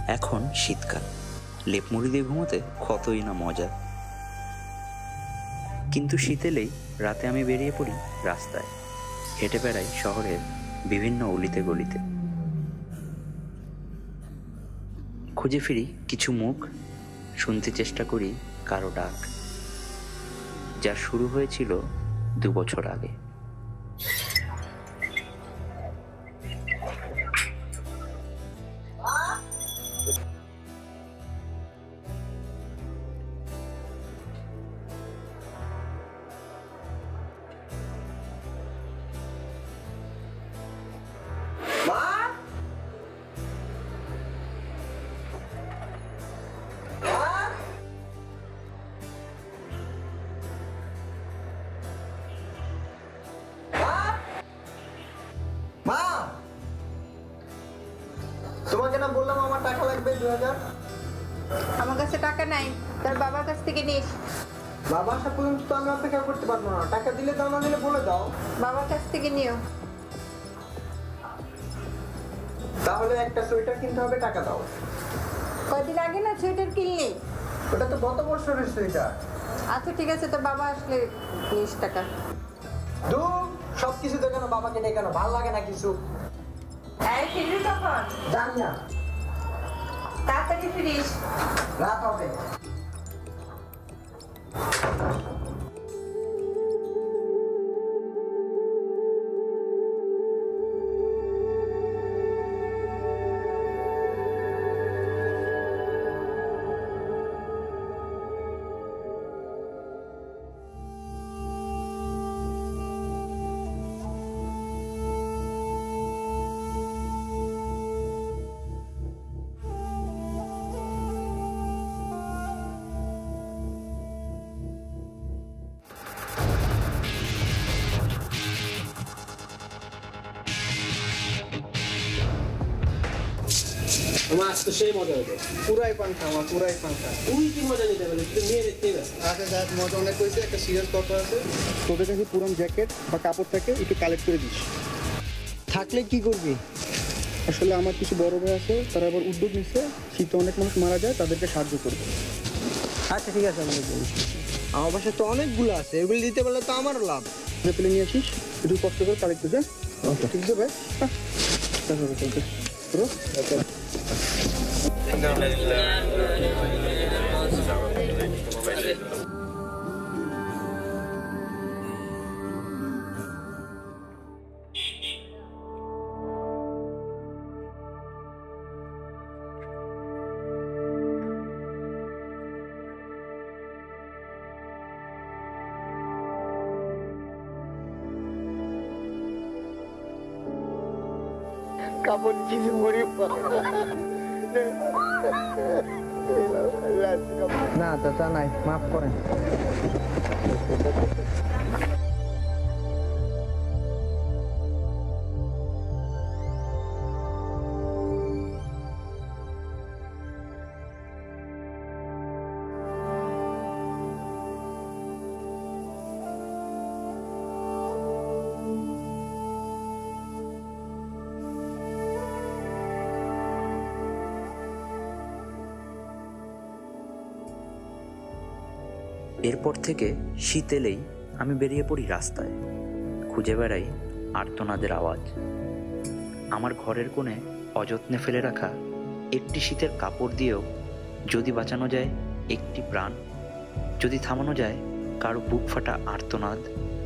এখন শীতকাল, লেপ মুড়ি দিয়ে ঘুমোতে কতই না মজা। কিন্তু শীত এলেই রাতে আমি বেরিয়ে পড়ি রাস্তায়, হেঁটে বেড়াই শহরের বিভিন্ন অলিতে গলিতে, খুঁজে ফিরি কিছু মুখ, শুনতে চেষ্টা করি কারো ডাক, যা শুরু হয়েছিল 2 বছর আগে। তোমাকে না বললাম আমার টাকা লাগবে 2000? আমার কাছে টাকা নাই, তার বাবার কাছ থেকে নিস। বাবা আসা পর্যন্ত তো আমি অপেক্ষা করতে পারবো না। টাকা দিলে দাও, না দিলে বলে দাও। বাবার কাছ থেকে নিও। তাহলে একটা সোয়েটার কিনতে হবে, টাকা দাও। কয়দিন আগে না সোয়েটার কিনলি? ওটা তো গত বছরের সোয়েটার। আচ্ছা ঠিক আছে, তো বাবা আসলে নিস টাকা। সবকিছু তো কেন বাবাকে ডেকানো, ভাল লাগে না কিছু। এই ফিরবি কখন? জানি না, তাড়াতাড়ি ফিরিস। রাত হবে। আমার আজকে সেই মজা হতো, পুরাই পাংখা, আমার পুরাই পাংখা। তুই কি মজা নিতে পারলি? তুই মেয়ে দেখতে পারছিস। আচ্ছা যাক, মজা অনেক হয়েছে। একটা সিরিয়াস কথা আছে, তোদের কাছে পুরান জ্যাকেট বা কাপড় থাকে একটু কালেক্ট করে দিস। থাকলে কি করবি? আসলে আমার কিছু বড় ভাই আছে, তারা আবার উদ্যোগ নিচ্ছে, শীতে অনেক মানুষ মারা যায়, তাদেরকে সাহায্য করবে। আচ্ছা ঠিক আছে, আমাদের আমার বাসায় তো অনেকগুলো আছে, এগুলো দিতে পারলে তো আমারও লাভ। পেলে নিয়ে আসিস, একটু কষ্ট করে কালেক্ট করে। ঠিক আছে ভাই, চলতে কাপড় কিছু করি না, চাচা নাই, মাফ করেন। এরপর থেকে শীত এলেই আমি বেরিয়ে পড়ি রাস্তায়, খুঁজে বেড়াই আর্তনাদের আওয়াজ। আমার ঘরের কোণে অযত্নে ফেলে রাখা একটি শীতের কাপড় দিয়েও যদি বাঁচানো যায় একটি প্রাণ, যদি থামানো যায় কারো বুক ফাটা আর্তনাদ,